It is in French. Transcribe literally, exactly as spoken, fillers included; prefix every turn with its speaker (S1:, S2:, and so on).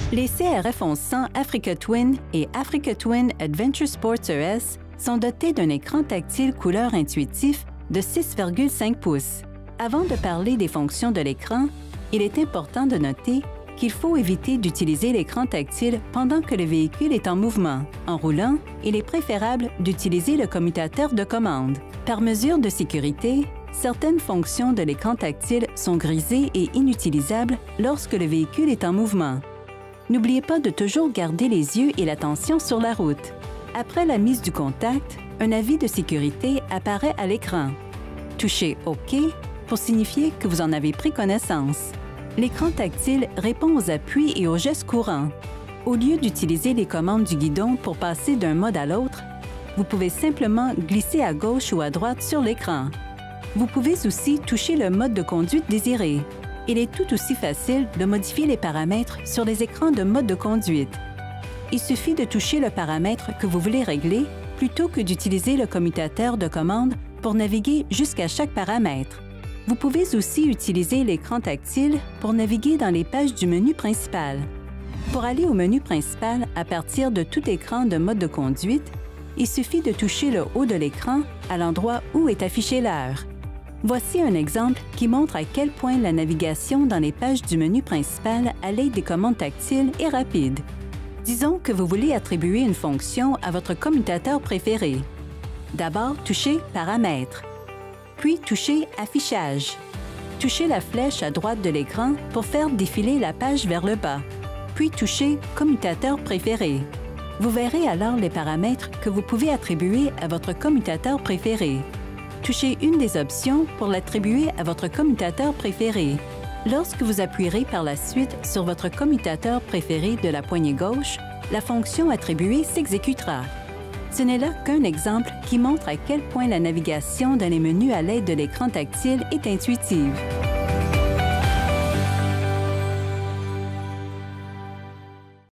S1: Les C R F onze cents Africa Twin et Africa Twin Adventure Sports E S sont dotés d'un écran tactile couleur intuitif de six virgule cinq pouces. Avant de parler des fonctions de l'écran, il est important de noter qu'il faut éviter d'utiliser l'écran tactile pendant que le véhicule est en mouvement. En roulant, il est préférable d'utiliser le commutateur de commande. Par mesure de sécurité, certaines fonctions de l'écran tactile sont grisées et inutilisables lorsque le véhicule est en mouvement. N'oubliez pas de toujours garder les yeux et l'attention sur la route. Après la mise du contact, un avis de sécurité apparaît à l'écran. Touchez OK pour signifier que vous en avez pris connaissance. L'écran tactile répond aux appuis et aux gestes courants. Au lieu d'utiliser les commandes du guidon pour passer d'un mode à l'autre, vous pouvez simplement glisser à gauche ou à droite sur l'écran. Vous pouvez aussi toucher le mode de conduite désiré. Il est tout aussi facile de modifier les paramètres sur les écrans de mode de conduite. Il suffit de toucher le paramètre que vous voulez régler plutôt que d'utiliser le commutateur de commande pour naviguer jusqu'à chaque paramètre. Vous pouvez aussi utiliser l'écran tactile pour naviguer dans les pages du menu principal. Pour aller au menu principal à partir de tout écran de mode de conduite, il suffit de toucher le haut de l'écran à l'endroit où est affichée l'heure. Voici un exemple qui montre à quel point la navigation dans les pages du menu principal à l'aide des commandes tactiles est rapide. Disons que vous voulez attribuer une fonction à votre commutateur préféré. D'abord, touchez « Paramètres », puis touchez « Affichage ». Touchez la flèche à droite de l'écran pour faire défiler la page vers le bas, puis touchez « Commutateur préféré ». Vous verrez alors les paramètres que vous pouvez attribuer à votre commutateur préféré. Touchez une des options pour l'attribuer à votre commutateur préféré. Lorsque vous appuierez par la suite sur votre commutateur préféré de la poignée gauche, la fonction attribuée s'exécutera. Ce n'est là qu'un exemple qui montre à quel point la navigation dans les menus à l'aide de l'écran tactile est intuitive.